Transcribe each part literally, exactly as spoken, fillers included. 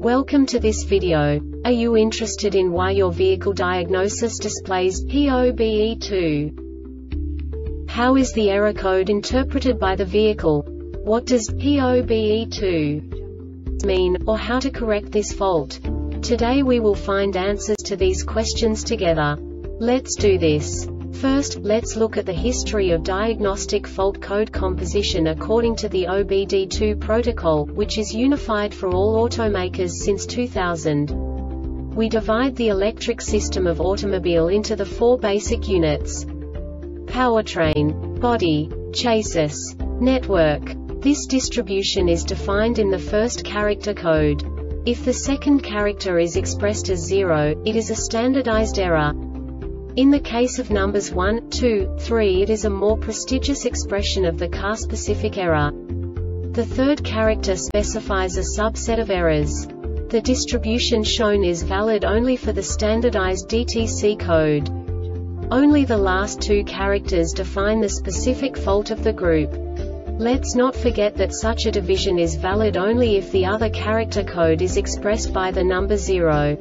Welcome to this video. Are you interested in why your vehicle diagnosis displays P O B E two? How is the error code interpreted by the vehicle? What does P O B E two mean, or how to correct this fault? Today we will find answers to these questions together. Let's do this. First, let's look at the history of diagnostic fault code composition according to the O B D two protocol, which is unified for all automakers since two thousand. We divide the electric system of automobile into the four basic units: powertrain, body, chassis, network. This distribution is defined in the first character code. If the second character is expressed as zero, it is a standardized error. In the case of numbers one, two, three, it is a more prestigious expression of the car-specific error. The third character specifies a subset of errors. The distribution shown is valid only for the standardized D T C code. Only the last two characters define the specific fault of the group. Let's not forget that such a division is valid only if the other character code is expressed by the number zero.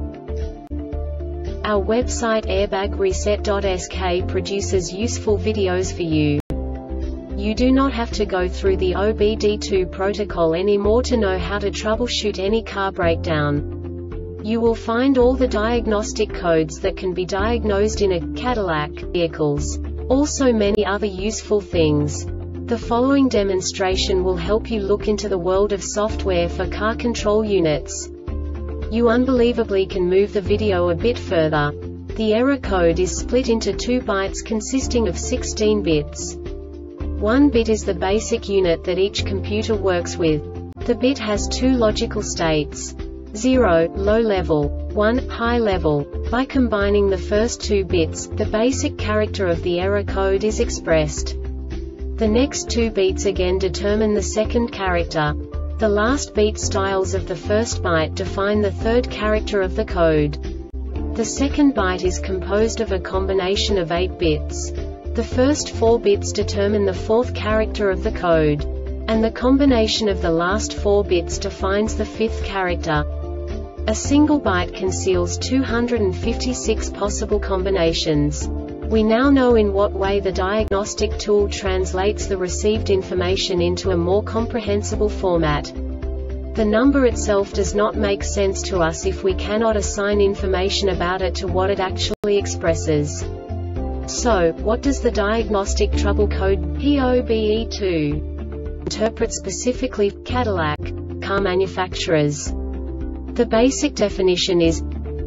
Our website airbag reset dot S K produces useful videos for you. You do not have to go through the O B D two protocol anymore to know how to troubleshoot any car breakdown. You will find all the diagnostic codes that can be diagnosed in a Cadillac vehicles. Also many other useful things. The following demonstration will help you look into the world of software for car control units. You unbelievably can move the video a bit further. The error code is split into two bytes consisting of sixteen bits. One bit is the basic unit that each computer works with. The bit has two logical states: zero, low level, one, high level. By combining the first two bits, the basic character of the error code is expressed. The next two bits again determine the second character. The last beat styles of the first byte define the third character of the code. The second byte is composed of a combination of eight bits. The first four bits determine the fourth character of the code. And the combination of the last four bits defines the fifth character. A single byte conceals two hundred fifty-six possible combinations. We now know in what way the diagnostic tool translates the received information into a more comprehensible format. The number itself does not make sense to us if we cannot assign information about it to what it actually expresses. So, what does the diagnostic trouble code P O B E two interpret specifically for Cadillac car manufacturers? The basic definition is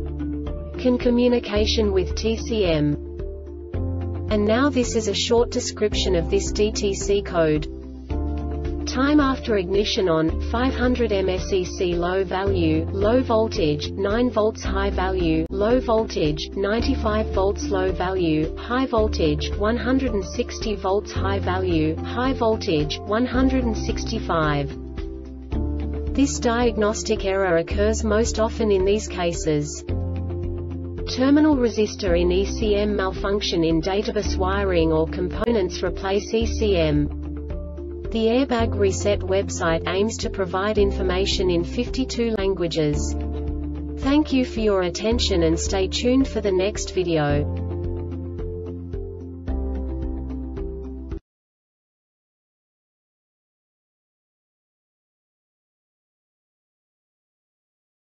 CAN communication with T C M. And now this is a short description of this D T C code. Time after ignition on, five hundred milliamp hours low value, low voltage, nine volts high value, low voltage, ninety-five volts low value, high voltage, one hundred sixty volts high value, high voltage, one hundred sixty-five. This diagnostic error occurs most often in these cases: terminal resistor in E C M malfunction in databus wiring or components replace E C M. The Airbag Reset website aims to provide information in fifty-two languages. Thank you for your attention and stay tuned for the next video.